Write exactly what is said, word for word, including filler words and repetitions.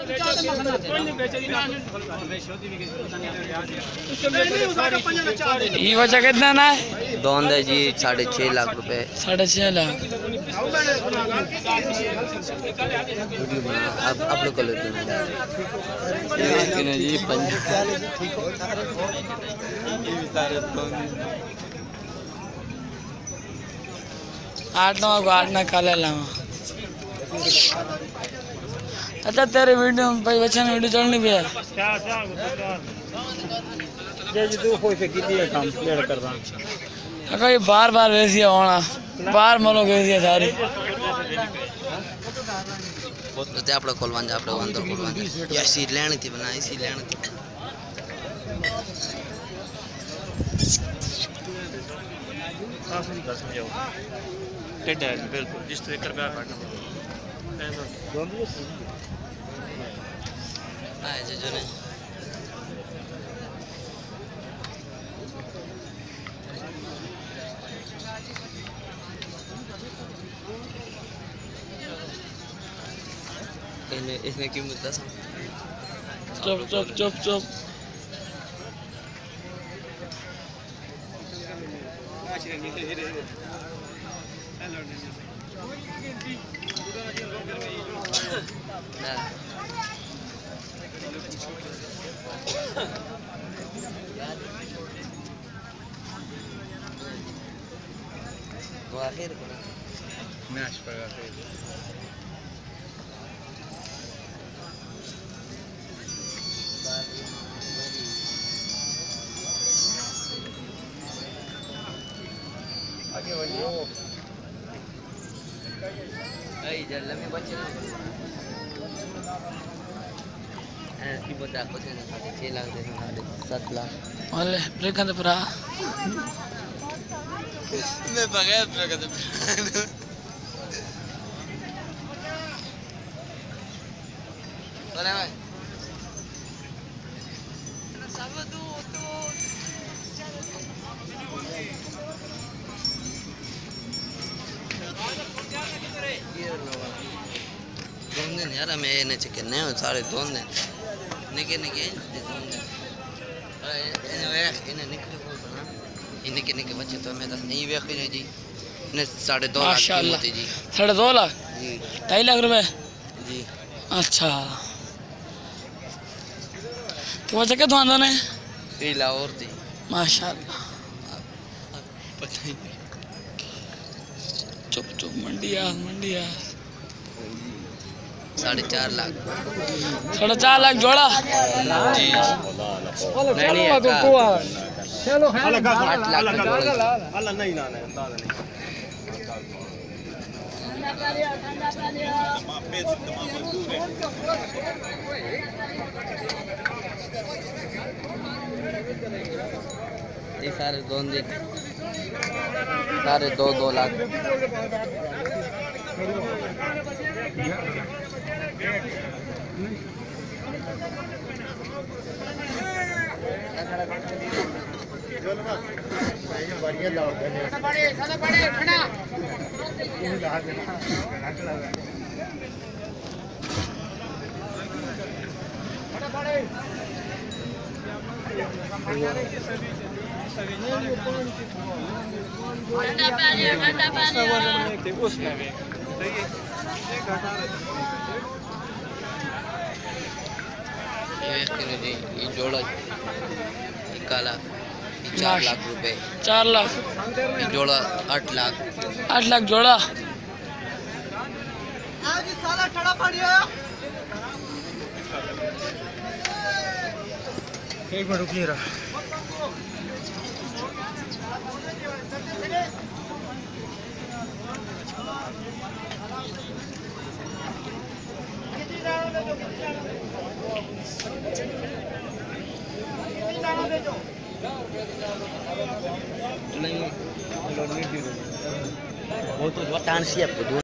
ये बचा कितना ना है? दोन दे जी साढ़े छः लाख रुपए। साढ़े छः लाख। अब आप लोग कर लेते हैं जी आठ नौ को आठ ना काले लावा। अच्छा तेरे वीडियो में भाई बच्चे वीडियो चलनी भी है। ये जी तू कोई से कितनी है काम क्लियर कर रहा। अगर ये बार बार वैसी होना बार मलो वैसी सारी। तो आप लोग खोलवान जा आप लोग अंदर खोलवान जा। ये सी लेनी थी बना इसी लेनी थी। टेढ़ा है बिल्कुल जिस तरह कर ब्याह काटना आए जो जो ने इन्हें इसने क्यों मुद्दा सा चुप चुप चुप चुप वो आखिर को ना मैच पड़ेगा फिर आगे बढ़ियो आई जल्द में बच्चे ना ऐसी बता कुछ नहीं साढ़े छः लाख दे साढ़े सात लाख वाले ब्रेक अंदर पड़ा मैं बगैर ब्रेक अंदर बना भाई सब दो तो दोन दिन यार मैं इन्हें चिकन नहीं हूँ सारे दोन दिन निके निके दोन दिन इन्हें वेख इन्हें निकले बोल रहा इन्हें के निके बच्चे तो मैं तो नहीं वेख इन्हें जी इन्हें साढ़े दो लाख कीमत है जी साढ़े दो लाख जी ढाई लाख रुपए जी अच्छा तो बच्चे क्या दुआन दोने पीला और थी माशाल्लाह पता ही चुप चुप मंडिया मंडिया साढ़े चार लाख साढ़े चार लाख जोड़ा जी नहीं नहीं आठ लाख अल्लाह नहीं ना नहीं ये सारे दोन दिन सारे दो दो लाख उसमें भी ये जोड़ा काला चार लाख रुपए चार लाख ये जोड़ा आठ लाख आठ लाख जोड़ा एक मिनट रुकिए रहा वो तो टांसी आपको